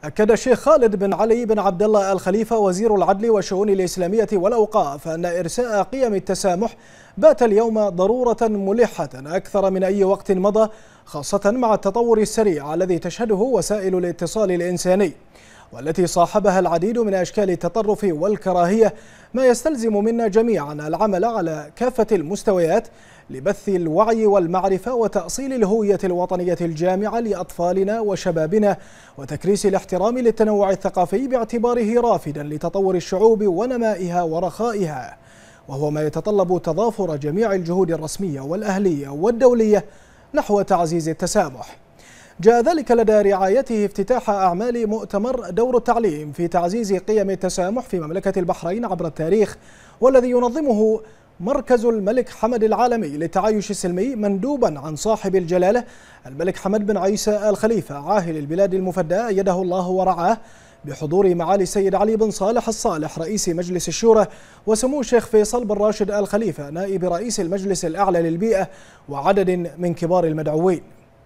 أكد الشيخ خالد بن علي بن عبد الله آل خليفة وزير العدل والشؤون الإسلامية والأوقاف أن إرساء قيم التسامح بات اليوم ضرورة ملحة أكثر من أي وقت مضى، خاصة مع التطور السريع الذي تشهده وسائل الاتصال الإنساني، والتي صاحبها العديد من أشكال التطرف والكراهية، ما يستلزم منا جميعا العمل على كافة المستويات لبث الوعي والمعرفة وتأصيل الهوية الوطنية الجامعة لأطفالنا وشبابنا، وتكريس الاحترام للتنوع الثقافي باعتباره رافدا لتطور الشعوب ونمائها ورخائها، وهو ما يتطلب تضافر جميع الجهود الرسمية والأهلية والدولية نحو تعزيز التسامح. جاء ذلك لدى رعايته افتتاح أعمال مؤتمر دور التعليم في تعزيز قيم التسامح في مملكة البحرين عبر التاريخ، والذي ينظمه مركز الملك حمد العالمي للتعايش السلمي مندوبا عن صاحب الجلالة الملك حمد بن عيسى آل خليفة عاهل البلاد المفدى أيده الله ورعاه، بحضور معالي السيد علي بن صالح الصالح رئيس مجلس الشورى، وسمو الشيخ فيصل بن راشد آل خليفة نائب رئيس المجلس الأعلى للبيئة، وعدد من كبار المدعوين.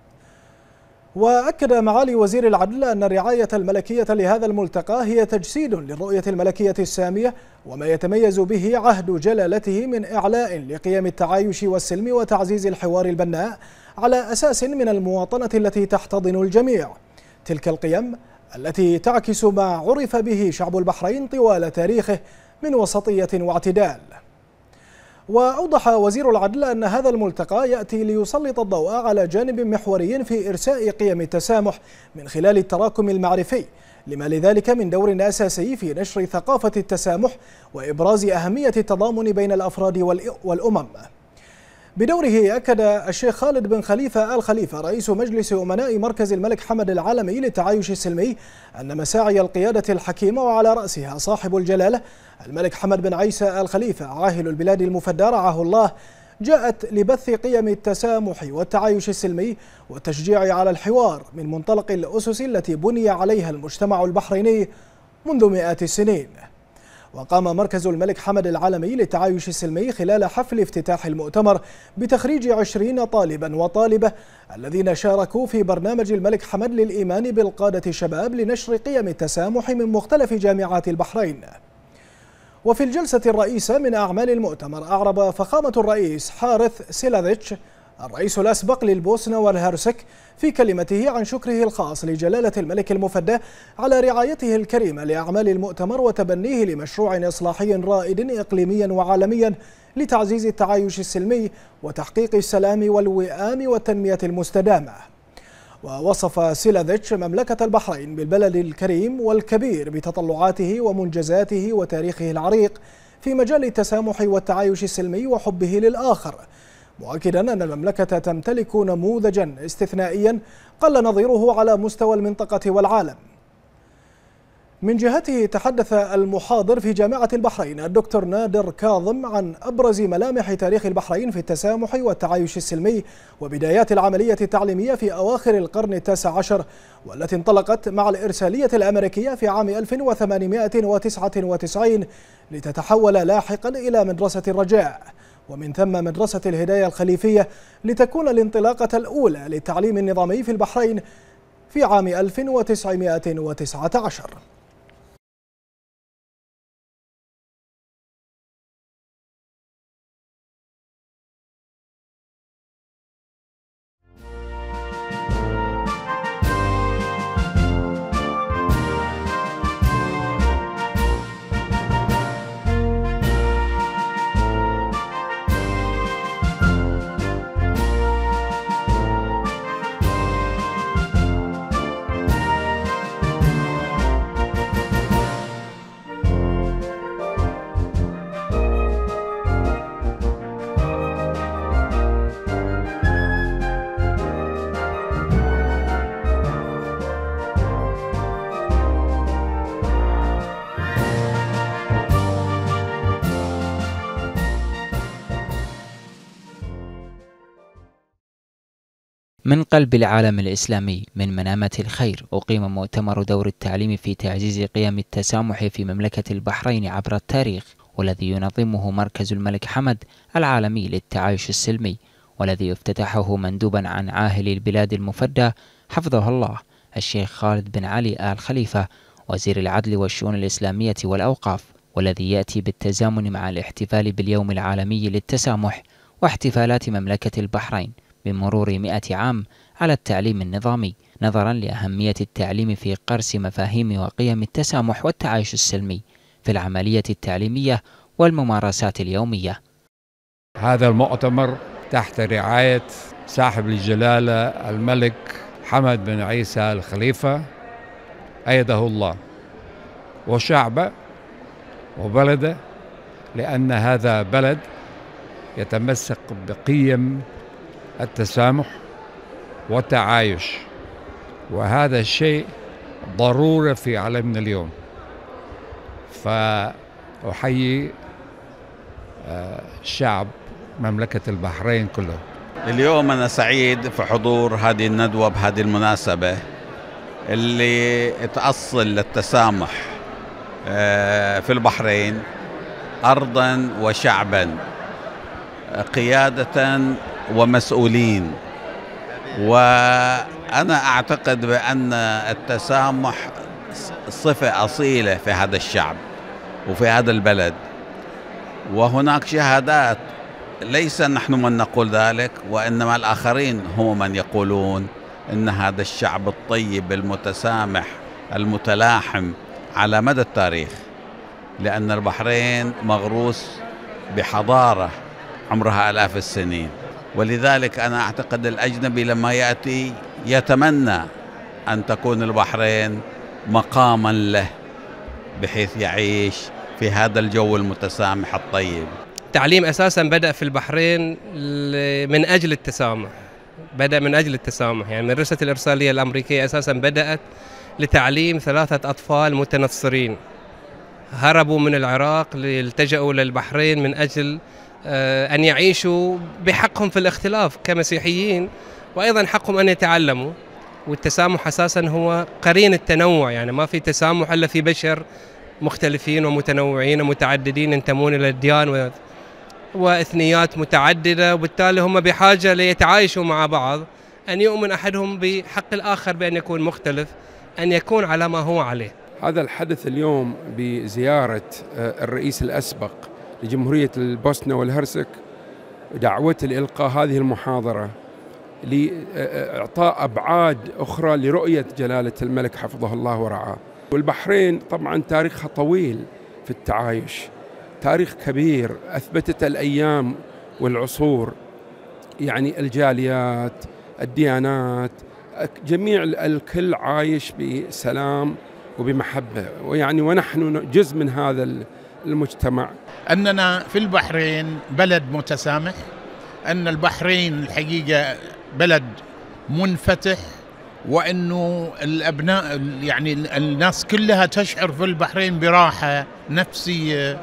وأكد معالي وزير العدل أن الرعاية الملكية لهذا الملتقى هي تجسيد للرؤية الملكية السامية، وما يتميز به عهد جلالته من إعلاء لقيم التعايش والسلم وتعزيز الحوار البناء على أساس من المواطنة التي تحتضن الجميع، تلك القيم التي تعكس ما عرف به شعب البحرين طوال تاريخه من وسطية واعتدال. وأوضح وزير العدل أن هذا الملتقى يأتي ليسلط الضوء على جانب محوري في إرساء قيم التسامح من خلال التراكم المعرفي، لما لذلك من دور أساسي في نشر ثقافة التسامح وإبراز أهمية التضامن بين الأفراد والأمم. بدوره أكد الشيخ خالد بن خليفة آل خليفة رئيس مجلس أمناء مركز الملك حمد العالمي للتعايش السلمي أن مساعي القيادة الحكيمة وعلى رأسها صاحب الجلالة الملك حمد بن عيسى آل خليفة عاهل البلاد المفدى رعاه الله جاءت لبث قيم التسامح والتعايش السلمي والتشجيع على الحوار من منطلق الأسس التي بني عليها المجتمع البحريني منذ مئات السنين. وقام مركز الملك حمد العالمي للتعايش السلمي خلال حفل افتتاح المؤتمر بتخريج 20 طالبا وطالبة الذين شاركوا في برنامج الملك حمد للإيمان بالقادة الشباب لنشر قيم التسامح من مختلف جامعات البحرين. وفي الجلسة الرئيسة من أعمال المؤتمر أعرب فخامة الرئيس حارث سيلافيتش الرئيس الأسبق للبوسنة والهرسك في كلمته عن شكره الخاص لجلالة الملك المفدى على رعايته الكريمة لأعمال المؤتمر وتبنيه لمشروع إصلاحي رائد إقليميا وعالميا لتعزيز التعايش السلمي وتحقيق السلام والوئام والتنمية المستدامة. ووصف سيلافيتش مملكة البحرين بالبلد الكريم والكبير بتطلعاته ومنجزاته وتاريخه العريق في مجال التسامح والتعايش السلمي وحبه للآخر، مؤكدا أن المملكة تمتلك نموذجا استثنائيا قل نظيره على مستوى المنطقة والعالم. من جهته تحدث المحاضر في جامعة البحرين الدكتور نادر كاظم عن أبرز ملامح تاريخ البحرين في التسامح والتعايش السلمي وبدايات العملية التعليمية في أواخر القرن التاسع عشر، والتي انطلقت مع الإرسالية الأمريكية في عام 1899 لتتحول لاحقا إلى مدرسة الرجاء، ومن ثم مدرسة الهداية الخليفية، لتكون الانطلاقة الأولى للتعليم النظامي في البحرين في عام 1919. من قلب العالم الإسلامي من منامة الخير أقيم مؤتمر دور التعليم في تعزيز قيم التسامح في مملكة البحرين عبر التاريخ، والذي ينظمه مركز الملك حمد العالمي للتعايش السلمي، والذي افتتحه مندوبا عن عاهل البلاد المفدى حفظه الله الشيخ خالد بن علي آل خليفة وزير العدل والشؤون الإسلامية والأوقاف، والذي يأتي بالتزامن مع الاحتفال باليوم العالمي للتسامح واحتفالات مملكة البحرين بمرور 100 عام على التعليم النظامي، نظرا لأهمية التعليم في قرس مفاهيم وقيم التسامح والتعايش السلمي في العملية التعليمية والممارسات اليومية. هذا المؤتمر تحت رعاية صاحب الجلالة الملك حمد بن عيسى آل خليفة أيده الله وشعبه وبلده، لأن هذا بلد يتمسك بقيم التسامح والتعايش، وهذا الشيء ضروري في عالمنا اليوم. فأحيي شعب مملكة البحرين كله. اليوم أنا سعيد في حضور هذه الندوة بهذه المناسبة اللي تأصل للتسامح في البحرين أرضاً وشعباً، قيادة ومسؤولين. وأنا أعتقد بأن التسامح صفة أصيلة في هذا الشعب وفي هذا البلد، وهناك شهادات ليس نحن من نقول ذلك، وإنما الآخرين هم من يقولون إن هذا الشعب الطيب المتسامح المتلاحم على مدى التاريخ، لأن البحرين مغروس بحضارة عمرها آلاف السنين. ولذلك أنا أعتقد الأجنبي لما يأتي يتمنى أن تكون البحرين مقاما له بحيث يعيش في هذا الجو المتسامح الطيب. التعليم أساساً بدأ في البحرين من أجل التسامح، بدأ من أجل التسامح. يعني مدرسة الإرسالية الأمريكية أساساً بدأت لتعليم 3 أطفال متنصرين هربوا من العراق التجأوا للبحرين من أجل أن يعيشوا بحقهم في الاختلاف كمسيحيين، وأيضاً حقهم أن يتعلموا. والتسامح أساساً هو قرين التنوع، يعني ما في تسامح إلا في بشر مختلفين ومتنوعين ومتعددين ينتمون إلى الديان وإثنيات متعددة، وبالتالي هم بحاجة ليتعايشوا مع بعض، أن يؤمن أحدهم بحق الآخر بأن يكون مختلف، أن يكون على ما هو عليه. هذا الحدث اليوم بزيارة الرئيس الأسبق لجمهورية البوسنة والهرسك، دعوته لإلقاء هذه المحاضرة لإعطاء أبعاد أخرى لرؤية جلالة الملك حفظه الله ورعاه. والبحرين طبعا تاريخها طويل في التعايش، تاريخ كبير أثبتت الأيام والعصور، يعني الجاليات، الديانات، جميع الكل عايش بسلام وبمحبة، ويعني ونحن جزء من هذا المجتمع. أننا في البحرين بلد متسامح، أن البحرين الحقيقة بلد منفتح، وأنه الأبناء يعني الناس كلها تشعر في البحرين براحة نفسية،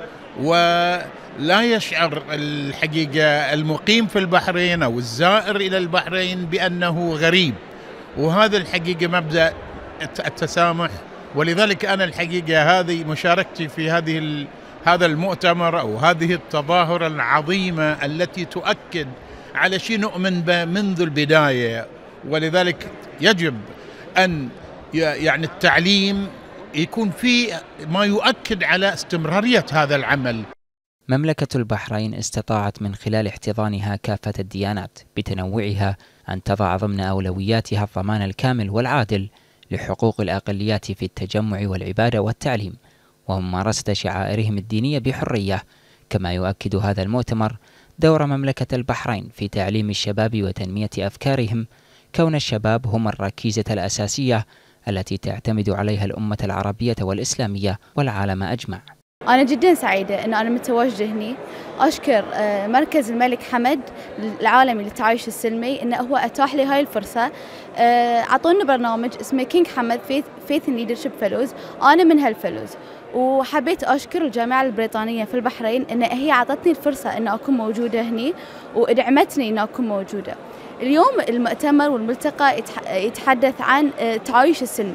ولا يشعر الحقيقة المقيم في البحرين أو الزائر إلى البحرين بأنه غريب. وهذا الحقيقة مبدأ التسامح. ولذلك أنا الحقيقة هذه مشاركتي في هذا المؤتمر أو هذه التظاهرة العظيمة التي تؤكد على شيء نؤمن به منذ البداية. ولذلك يجب أن يعني التعليم يكون فيه ما يؤكد على استمرارية هذا العمل. مملكة البحرين استطاعت من خلال احتضانها كافة الديانات بتنوعها أن تضع ضمن أولوياتها الضمان الكامل والعادل لحقوق الأقليات في التجمع والعبادة والتعليم وممارسة شعائرهم الدينية بحرية. كما يؤكد هذا المؤتمر دور مملكة البحرين في تعليم الشباب وتنمية أفكارهم، كون الشباب هم الركيزة الأساسية التي تعتمد عليها الأمة العربية والإسلامية والعالم أجمع. أنا جدا سعيدة أن أنا متواجدة هنا. أشكر مركز الملك حمد العالمي للتعايش السلمي أنه هو أتاح لي هاي الفرصة. عطونا برنامج اسمه كينج حمد فيث اند ليدرشيب فيلوز، أنا من هالفيلوز. وحبيت أشكر الجامعة البريطانية في البحرين أن هي عطتني الفرصة أن أكون موجودة هنا وادعمتني أن أكون موجودة. اليوم المؤتمر والملتقى يتحدث عن التعايش السلمي.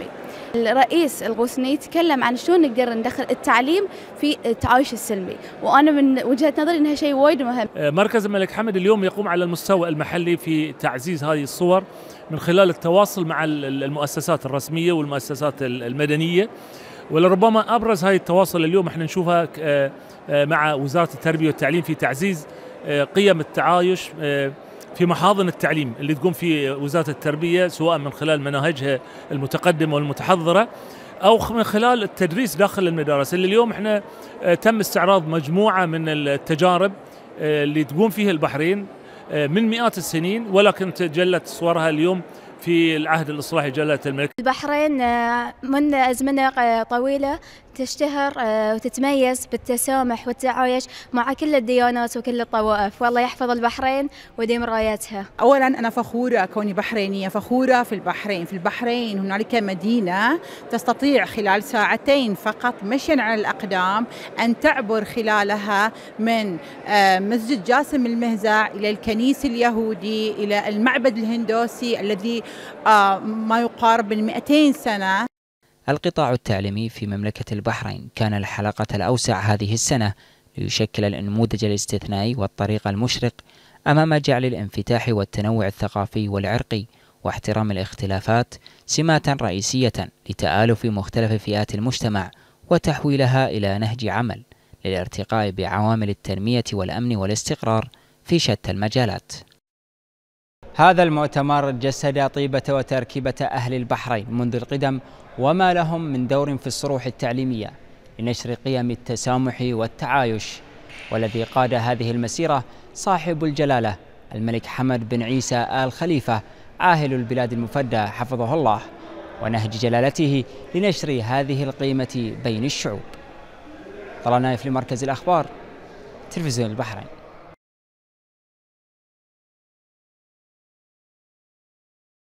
الرئيس الغوثني تكلم عن شلون نقدر ندخل التعليم في التعايش السلمي، وأنا من وجهة نظري إنها شيء وايد مهم. مركز الملك حمد اليوم يقوم على المستوى المحلي في تعزيز هذه الصور من خلال التواصل مع المؤسسات الرسمية والمؤسسات المدنية، ولربما أبرز هذه التواصل اليوم احنا نشوفها مع وزارة التربية والتعليم في تعزيز قيم التعايش في محاضن التعليم اللي تقوم في وزارة التربية، سواء من خلال مناهجها المتقدمة والمتحضرة أو من خلال التدريس داخل المدارس، اللي اليوم احنا تم استعراض مجموعة من التجارب اللي تقوم فيها البحرين من مئات السنين، ولكن تجلت صورها اليوم في العهد الإصلاحي جلالة الملك. البحرين من أزمنة طويلة تشتهر وتتميز بالتسامح والتعايش مع كل الديانات وكل الطوائف، والله يحفظ البحرين ويديم رايتها. أولا أنا فخورة كوني بحرينية، فخورة في البحرين. في البحرين هنالك مدينة تستطيع خلال ساعتين فقط مشيا على الأقدام أن تعبر خلالها من مسجد جاسم المهزع إلى الكنيسة اليهودي إلى المعبد الهندوسي الذي ما يقارب من 200 سنة. القطاع التعليمي في مملكة البحرين كان الحلقة الأوسع هذه السنة، ليشكل النموذج الاستثنائي والطريق المشرق أمام جعل الانفتاح والتنوع الثقافي والعرقي واحترام الاختلافات سمات رئيسية لتآلف مختلف فئات المجتمع وتحويلها إلى نهج عمل للارتقاء بعوامل التنمية والأمن والاستقرار في شتى المجالات. هذا المؤتمر جسد طيبة وتركيبة أهل البحرين منذ القدم وما لهم من دور في الصروح التعليمية لنشر قيم التسامح والتعايش، والذي قاد هذه المسيرة صاحب الجلالة الملك حمد بن عيسى آل خليفة عاهل البلاد المفدى حفظه الله، ونهج جلالته لنشر هذه القيمة بين الشعوب. طلال نايف لمركز الأخبار، تلفزيون البحرين.